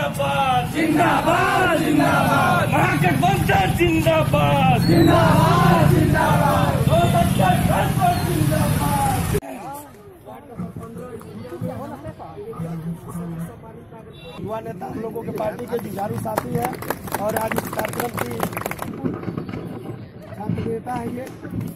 जिंदाबाद जिंदाबाद जिंदाबाद महागठबंधन जिंदाबाद जिंदाबाद जिंदाबाद युवा नेता हम लोगों के पार्टी के जुझारू साथी है और आज इस कार्यक्रम की शांतिप्रियता है ये।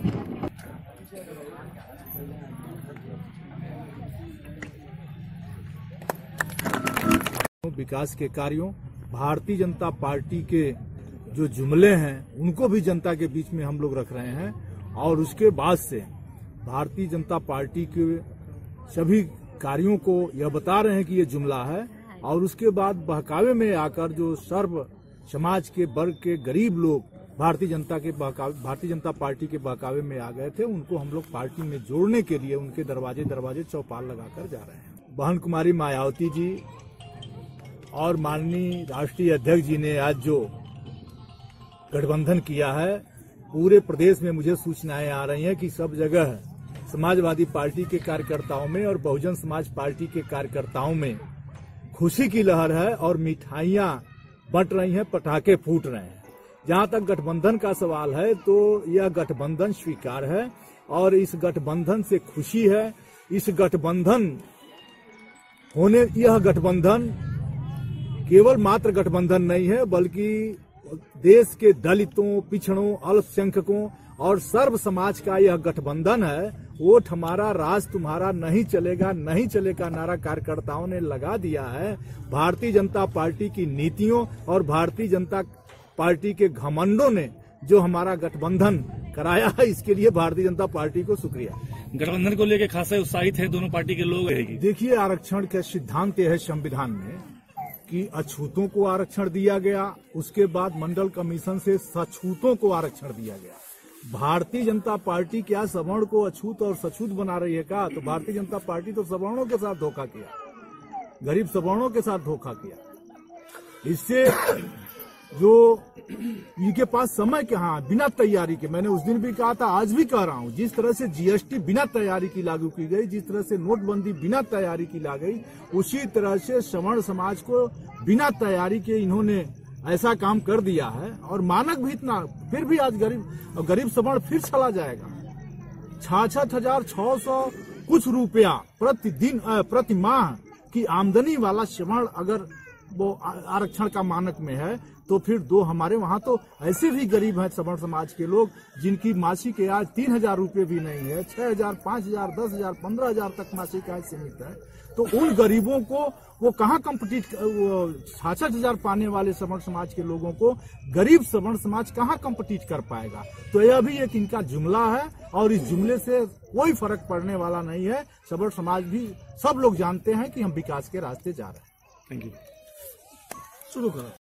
विकास के कार्यों, भारतीय जनता पार्टी के जो जुमले हैं उनको भी जनता के बीच में हम लोग रख रहे हैं और उसके बाद से भारतीय जनता पार्टी के सभी कार्यों को यह बता रहे हैं कि ये जुमला है और उसके बाद बहकावे में आकर जो सर्व समाज के वर्ग के गरीब लोग भारतीय जनता पार्टी के बहकावे में आ गए थे, उनको हम लोग पार्टी में जोड़ने के लिए उनके दरवाजे चौपाल लगाकर जा रहे हैं। बहन कुमारी मायावती जी और माननीय राष्ट्रीय अध्यक्ष जी ने आज जो गठबंधन किया है, पूरे प्रदेश में मुझे सूचनाएं आ रही हैं कि सब जगह समाजवादी पार्टी के कार्यकर्ताओं में और बहुजन समाज पार्टी के कार्यकर्ताओं में खुशी की लहर है और मिठाइयां बंट रही हैं, पटाखे फूट रहे हैं। जहां तक गठबंधन का सवाल है तो यह गठबंधन स्वीकार है और इस गठबंधन से खुशी है। इस गठबंधन यह गठबंधन केवल मात्र गठबंधन नहीं है बल्कि देश के दलितों, पिछड़ों, अल्पसंख्यकों और सर्व समाज का यह गठबंधन है। वोट हमारा, राज तुम्हारा, नहीं चलेगा नारा कार्यकर्ताओं ने लगा दिया है। भारतीय जनता पार्टी की नीतियों और भारतीय जनता पार्टी के घमंडों ने जो हमारा गठबंधन कराया है, इसके लिए भारतीय जनता पार्टी को शुक्रिया। गठबंधन को लेकर खासा उत्साहित है दोनों पार्टी के लोग। देखिए, आरक्षण का सिद्धांत है संविधान में कि अछूतों को आरक्षण दिया गया, उसके बाद मंडल कमीशन से सछूतों को आरक्षण दिया गया। भारतीय जनता पार्टी क्या सवर्ण को अछूत और सछूत बना रही है का? तो भारतीय जनता पार्टी तो सवर्णों के साथ धोखा किया, गरीब सवर्णों के साथ धोखा किया। इससे जो इनके पास समय कहाँ, बिना तैयारी के, मैंने उस दिन भी कहा था, आज भी कह रहा हूँ, जिस तरह से जीएसटी बिना तैयारी की लागू की गई, जिस तरह से नोटबंदी बिना तैयारी की ला गई, उसी तरह से सवर्ण समाज को बिना तैयारी के इन्होंने ऐसा काम कर दिया है। और मानक भी इतना, फिर भी आज गरीब सवर्ण फिर चला जाएगा। 66,600 कुछ रुपया प्रतिदिन प्रति माह की आमदनी वाला सवर्ण अगर वो आरक्षण का मानक में है तो फिर हमारे वहाँ तो ऐसे भी गरीब हैं सवर्ण समाज के लोग जिनकी मासिक आय 3,000 रुपये भी नहीं है, 6,000, 5,000, 10,000, 15,000 तक मासिक आय सीमित है। तो उन गरीबों को वो कहाँ कम्पिटिट, 66,000 पाने वाले सवर्ण समाज के लोगों को गरीब सवर्ण समाज कहाँ कम्पिटिट कर पाएगा? तो यह भी एक इनका जुमला है और इस जुमले से कोई फर्क पड़ने वाला नहीं है। सवर्ण समाज भी सब लोग जानते हैं कि हम विकास के रास्ते जा रहे हैं। Thank you. शुरू करो।